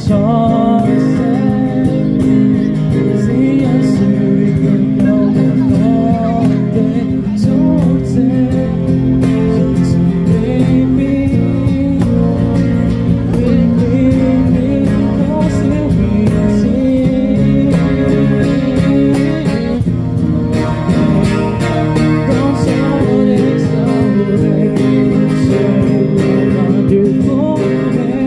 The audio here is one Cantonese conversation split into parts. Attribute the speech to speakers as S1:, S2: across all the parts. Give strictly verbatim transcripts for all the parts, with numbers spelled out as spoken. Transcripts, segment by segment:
S1: 彩色，只因歲月有我的足跡，從前未變，亦變變多少變遷。當初的生活隨浪漫越風起。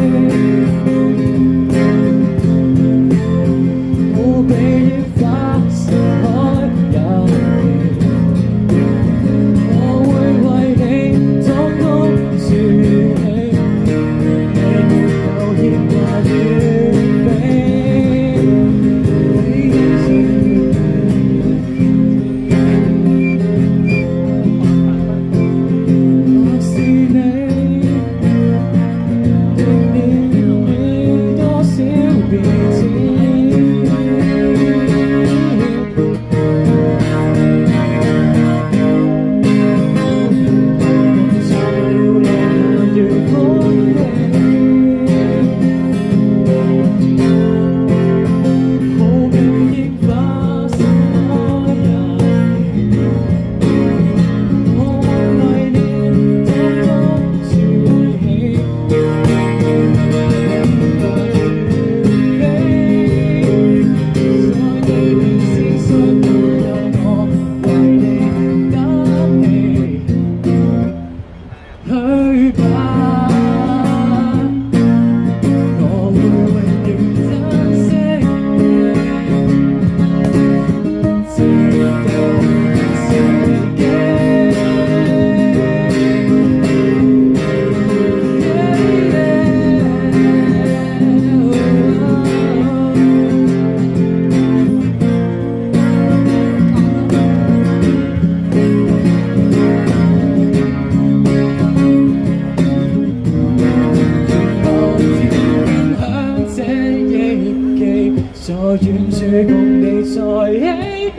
S1: 在遠處共你在一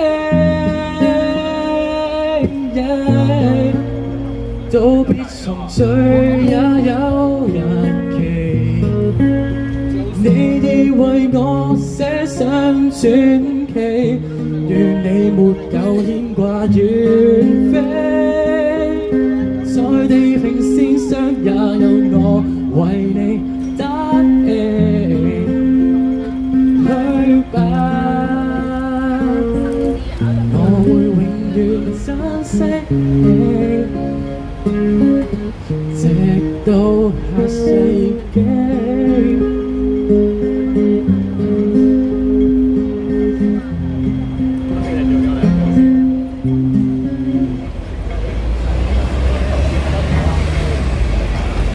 S1: 起，道別重聚也有日期。你已為我寫上傳奇，願你沒有牽掛遠飛，在地平線上也有我為你打氣。 我會永遠珍惜你，直到。